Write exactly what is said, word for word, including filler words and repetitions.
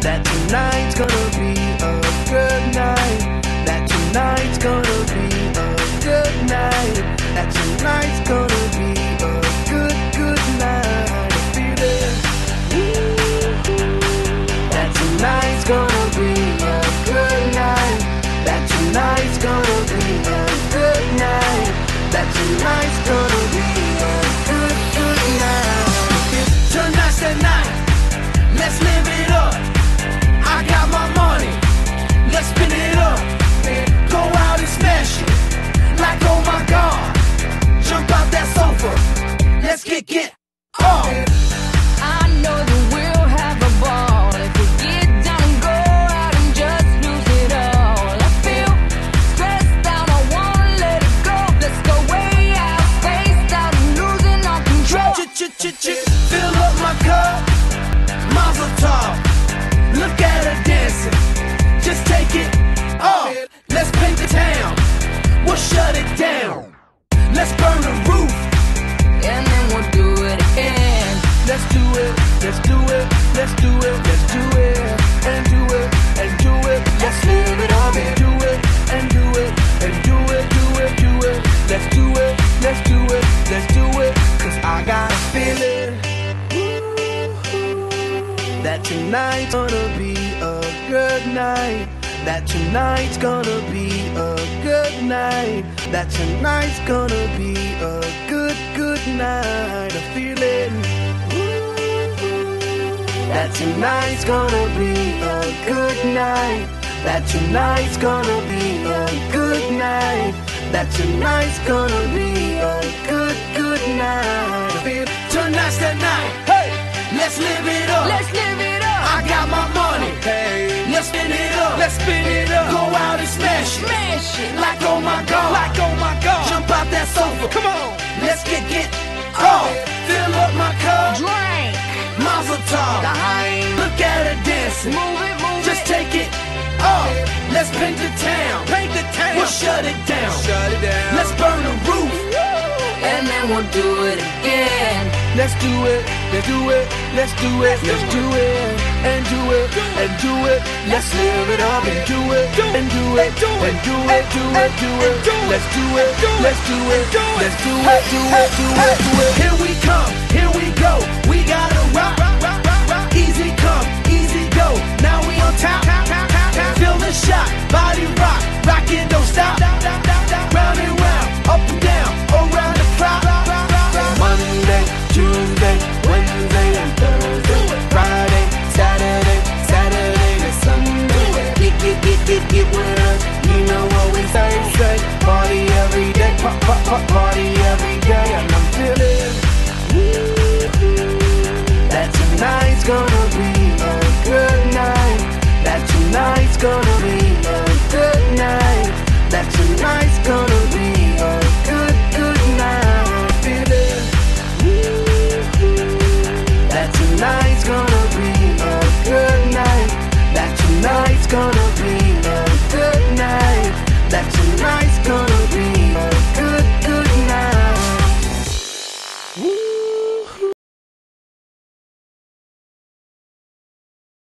that tonight's gonna be a good night. That tonight's gonna be a good night. That tonight's gonna be a good, good night. I feel it. That tonight's gonna be a good night. That tonight's gonna be a good night. That tonight's gonna be a good, good night. Tonight's the night. Let's live it up. I got my money. Let's spin it up. Go out and smash it. Like oh my God. Jump out that sofa. Let's get get on. I know that we'll have a ball if we get down, go out and just lose it all. I feel stressed out, I wanna let it go. Let's go way out, spaced out, and losing our control. Ch-ch-ch-ch, fill up my cup, mazel tov. Look at her dancing, just take it off. Let's paint the town, we'll shut it down. Let's burn the roof, And then we'll do it again. let's do it, let's do it, let's do it, let's do it, and do it, and do it. Let's live it up and do it, and do it, and do it, do it, do it. Let's do it, let's do it, let's do it. Cause I got a feeling that tonight's gonna be a good night. That tonight's gonna be a good night. That tonight's gonna be a good, good night. A feeling that tonight's gonna be a good night. That tonight's gonna be a good night. That tonight's gonna be a good, good night. I feel tonight's the night. Hey, let's live it up. Let's live it up. I got my money. Hey, let's spin it up. Let's spin it up. Go out and smash it. Smash it. Like oh my God. Like oh my God. Jump out that sofa. Come on. Let's get get on. Fill up my cup. Drink. Mazel tov. Dine. Look at her dancing. Move it, move Just it. take it off. Let's paint the town. Paint the town. We'll shut it down. Shut it down. Let's burn the roof. And then we'll do it again. Let's do it, let's do it, let's do it, let's do it, and do it, and do it. Let's live it up and do it, and do it, and do it, do it, do it. Let's do it, let's do it, let's do it, do it, do it, do it. Here we come, here we go. We got a